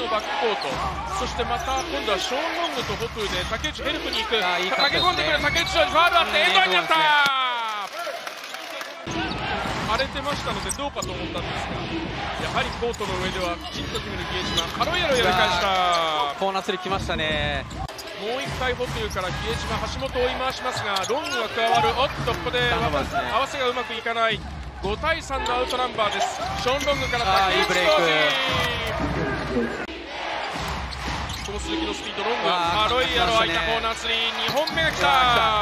バックコート、そしてまた今度はショーン・ロングとホトゥで竹内ヘルプに行く、駆け込んでくる竹内にファウルあってエンドワンになった。荒れてましたのでどうかと思ったんですが、やはりコートの上ではきちんと決める比江島、軽いやろやり返した。 コーナースリー来ましたね。 もう1回ホトゥから比江島、橋本を追い回しますがロングが加わる。おっとここで合わせがうまくいかない。5対3のアウトナンバーです。ショーン・ロングから竹内浩二、この鈴木のスピード、ロング軽いやろ、空いたコーナースリー、2本目が来た。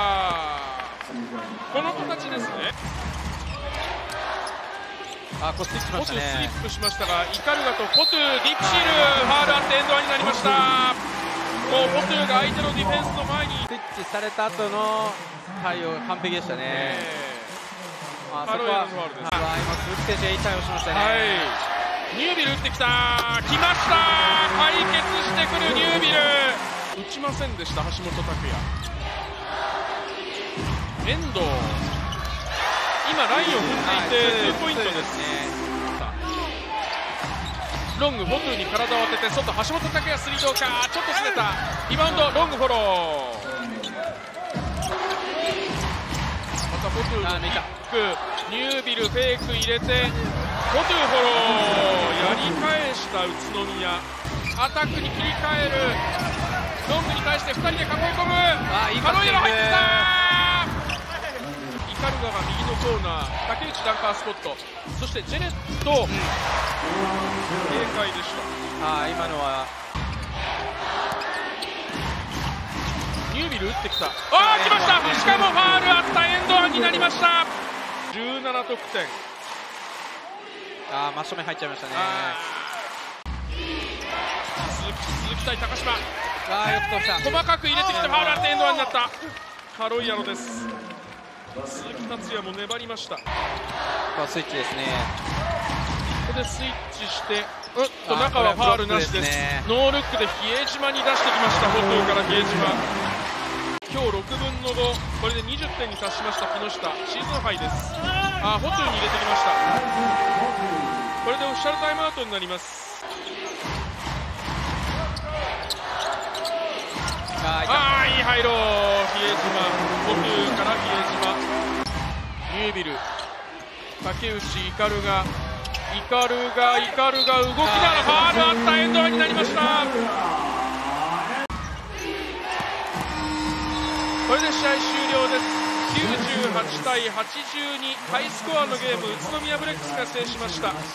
この形ですね。 ここスイッチしましたね。 スリップしましたが、イカルガとフォトゥ、ディップシール、ファウルあってエンドワンになりました。もうフォトゥが相手のディフェンスの前にスイッチされた後の対応完璧でしたね。そこは今鈴木選手いい対応しましたね。 ニュービル打ってきた、来ました、解決してくるニュービル、打ちませんでした橋本拓也。遠藤、今ラインを踏んでいてツーポイントですね。ロング、フォトゥに体を当てて外、橋本拓也スリーどうか、ちょっとすねた、リバウンド、ロングフォロー、またフォトゥのキック、ニュービルフェイク入れて、フォトゥフォロー、やり返した宇都宮、アタックに切り替える、ロングに対して2人で囲い込む、カロイエロ入ってきた。イカルガが右のコーナー、竹内ダンカースポット、そしてジェネット、警戒でした。 今のはニュービル打ってきた、来ました、しかもファウルあった、エンドワンになりました。17得点。 真正面入っちゃいましたね。 鈴木対高島、 よく通した。 細かく入れてきてファウルあってエンドワンになった。カロイアノです。鈴木達也も粘りました。 スイッチですね。 ここでスイッチして、中はファウルなしです。ノールックで比江島に出してきました。フォトゥから比江島、今日6分の5、これで20点に達しました木下、シーズンハイです。フォトゥに入れてきました。これでオフィシャルタイムアウトになります。いい入ろう、比江島、フォトゥから比江島、ニュービル、竹内、イカルガ動きながらファウルあったエンドワンになりました。これで試合終了です。98対82、ハイスコアのゲーム、宇都宮ブレックスが制しました。